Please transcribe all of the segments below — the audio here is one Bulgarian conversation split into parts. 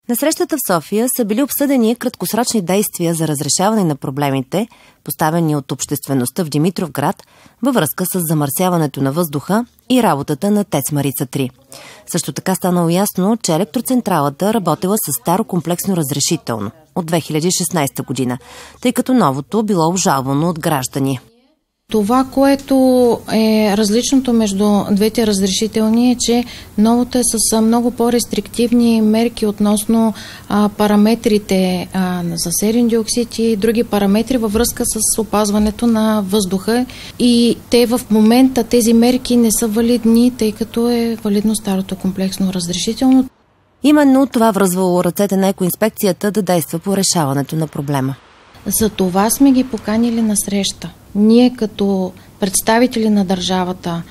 На срещата в София са били обсъдени краткосрочни действия за разрешаване на проблемите, поставени от обществеността в Димитровград във връзка с замърсяването на въздуха и работата на ТЕЦ Марица 3. Също така станало ясно, че електроцентралата работела с старо комплексно разрешително от 2016 година, тъй като новото било обжалвано от граждани. Това, което е различното между двете разрешителни, е, че новото е с много по-рестриктивни мерки относно параметрите за серен диоксид и други параметри във връзка с опазването на въздуха. И те в момента, тези мерки не са валидни, тъй като е валидно старото комплексно разрешително. Именно това връзвало ръцете на екоинспекцията да действа по решаването на проблема. За това сме ги поканили на среща. Ние като представители на държавата,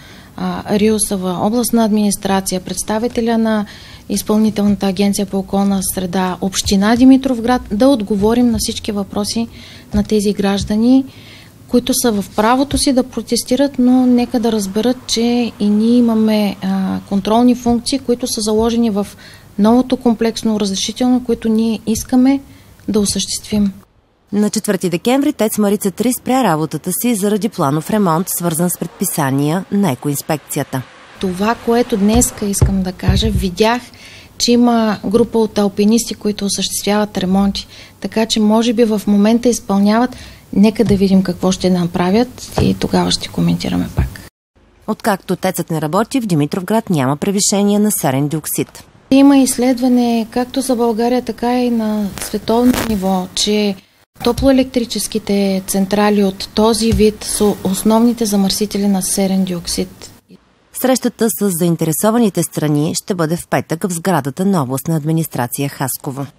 РИОСВ, областна администрация, представителя на Изпълнителната агенция по околна среда, община Димитровград, да отговорим на всички въпроси на тези граждани, които са в правото си да протестират, но нека да разберат, че и ние имаме контролни функции, които са заложени в новото комплексно разрешително, които ние искаме да осъществим. На 4 декември ТЕЦ Марица 3 спря работата си заради планов ремонт, свързан с предписания на екоинспекцията. Това, което днеска искам да кажа, видях, че има група от алпинисти, които осъществяват ремонти, така че може би в момента изпълняват. Нека да видим какво ще направят и тогава ще коментираме пак. Откакто ТЕЦът не работи, в Димитровград няма превишение на серен диоксид. Има изследване както за България, така и на световно ниво, че топлоелектрическите централи от този вид са основните замърсители на серен диоксид. Срещата с заинтересованите страни ще бъде в петък в сградата на областна администрация Хасково.